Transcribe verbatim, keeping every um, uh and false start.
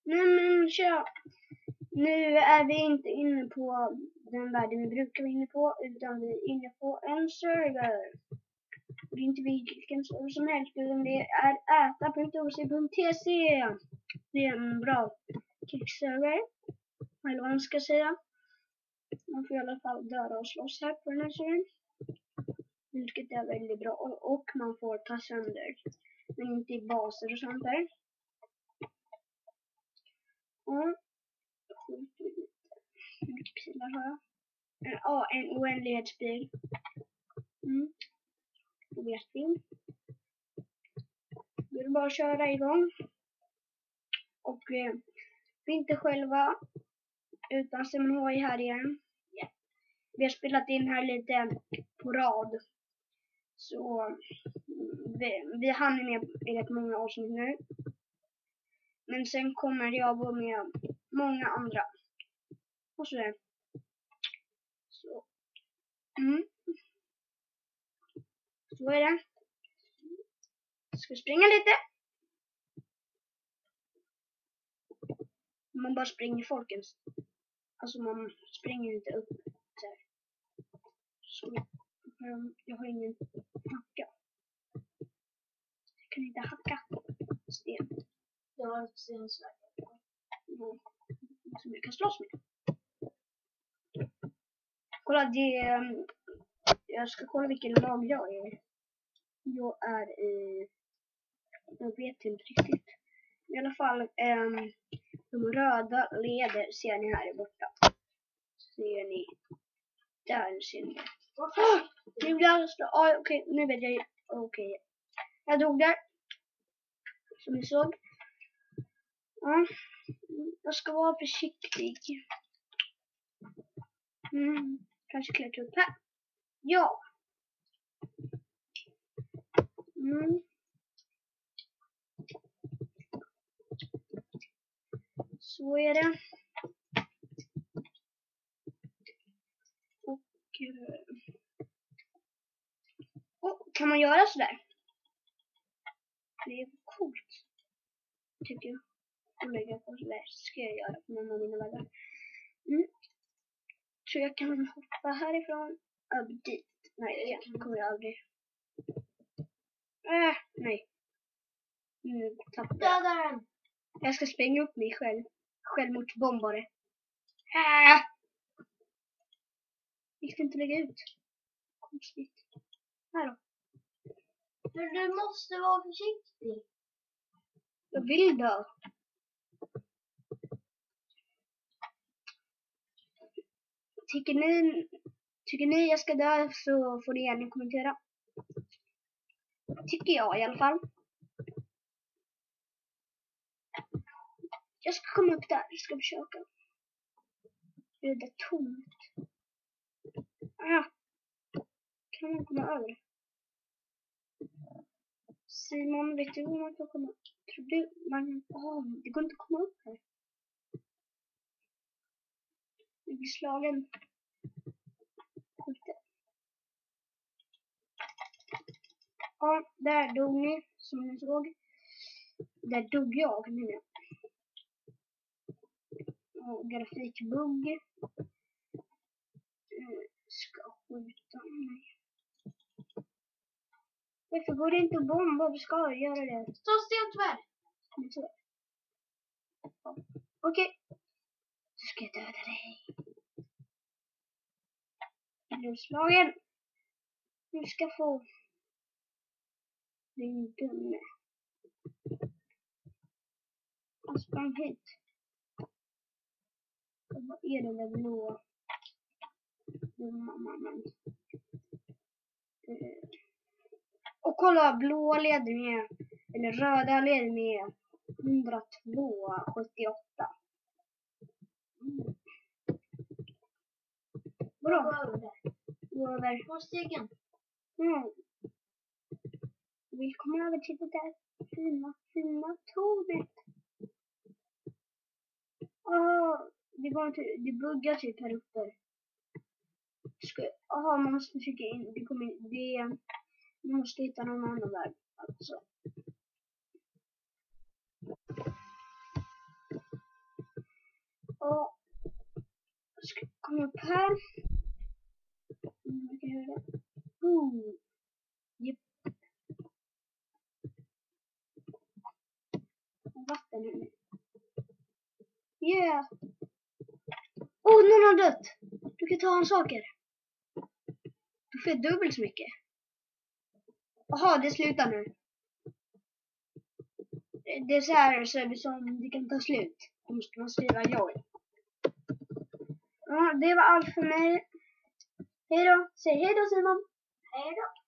Nej men tja. Nu är vi inte inne på den världen vi brukar vara inne på, utan vi är inne på en server. Och det är inte vilken server som helst, utan det är äta punkt o c punkt t c. Det är en bra kickserver, eller vad man ska säga. Man får i alla fall döda och slåss här på den här servern. Vilket är väldigt bra. Och, och man får ta sönder. Men inte i baser och sånt där. Och hur mycket pilar har jag? Ja, en oändlighetspil. Mm. Då vet vi. Då är det bara att köra igång. Och eh, vi är inte själva. Utan Simon H I här igen. Yeah. Vi har spelat in här lite på rad. Så vi, vi hann med i rätt många avsnitt nu. Men sen kommer jag vara med många andra. Och så där. Så. Mm. Så är det. Jag ska springa lite. Man bara springer folkens. Alltså man springer inte upp så här. Så. Jag har ingen hacka. Jag kan inte hacka sten. Jag har ett stensvärd. Mm. Som jag kan slåss med. Kolla det. Jag ska kolla vilken lag jag är. Jag är i. Jag vet inte riktigt. I alla fall. Um, de röda leder ser ni här borta. Ser ni. Där ser ni. Oh, nu blir jag så. Ah, okej, okay, nu vet jag. Okej. Okay. Jag dog där. Som ni såg. Ja. Jag ska vara försiktig. Mm. Kanske klättra upp här. Ja. Mm. Så är det. Och oh, kan man göra så där? Det är coolt. Tycker jag. Och lägga på så där ska jag göra på någon av mina vägar. Mm. Tror jag kan hoppa härifrån upp dit. Nej, det kommer jag aldrig. Äh, nej. Nu tappar jag. Jag ska spränga upp mig själv. Självmordsbombare. Äh! Gick det inte lägga ut? Konstigt. Här då. Men du måste vara försiktig. Jag vill dö. Tycker ni, tycker ni jag ska dö så får ni gärna kommentera. Tycker jag i alla fall. Jag ska komma upp där. Jag ska försöka. Det är det tomt. Ah. Kan man komma över? Simon, vet du hur man kan komma? Tror du man... Oh, det går inte att komma upp här. Jag blir slagen. Skjuter. Ja, där dog ni. Som ni såg. Där dog jag nu. Och grafikbugg. Mm, ska skjuta mig. Varför går det inte att bomba? Vi ska göra det. Så stensvärd. Ja. Okej. Okay. Så ska jag döda dig. Nu slagen. Du ska få. Din dumme. Han sprang hit. Och vad är det där blå? Dumma mamman. Uh. Och kolla, blåa leder med. Eller röda leder med. hundratvå sjuttioåtta. Mm. Bra. Gå över. På stegen. Mm. Vi kommer över till det där fina, fina tornet. Åh, det går inte, det buggar typ här uppe. Jaha, man måste försöka in, det kommer det, man måste hitta någon annan väg, alltså. Kom upp här. Mm, man kan göra det. Ooh. Yep. Vatten här nu. Yeah. Oh, någon har dött. Du kan ta hans saker. Du får dubbelt så mycket. Jaha, det slutar nu. Det är så här så är det som det kan ta slut. Då måste man skriva joy. Ja, det var allt för mig. Hej då. Säg hej då, Simon. Hej då.